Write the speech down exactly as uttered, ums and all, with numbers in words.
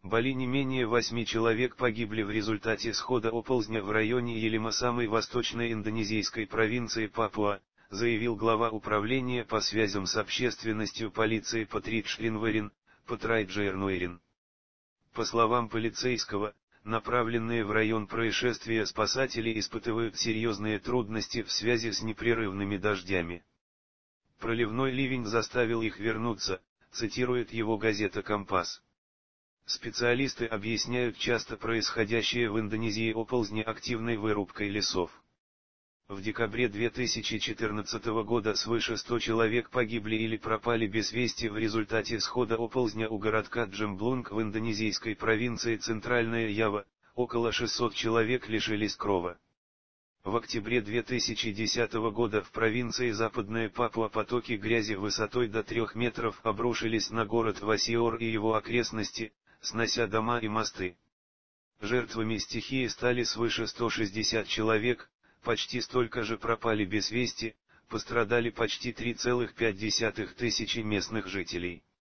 Бали не менее восьми человек погибли в результате схода оползня в районе Елима самой восточной индонезийской провинции Папуа, заявил глава управления по связям с общественностью полиции Патридж Ринварин, Патрайджер Нуэрин. По словам полицейского, направленные в район происшествия спасатели испытывают серьезные трудности в связи с непрерывными дождями. Проливной ливень заставил их вернуться, цитирует его газета «Компас». Специалисты объясняют часто происходящее в Индонезии оползни активной вырубкой лесов. В декабре две тысячи четырнадцатого года свыше ста человек погибли или пропали без вести в результате схода оползня у городка Джемблунг в индонезийской провинции Центральная Ява, около шестисот человек лишились крова. В октябре две тысячи десятого года в провинции Западная Папуа потоки грязи высотой до трёх метров обрушились на город Васиор и его окрестности, снося дома и мосты. Жертвами стихии стали свыше ста шестидесяти человек, почти столько же пропали без вести, пострадали почти три целых пять десятых тысячи местных жителей.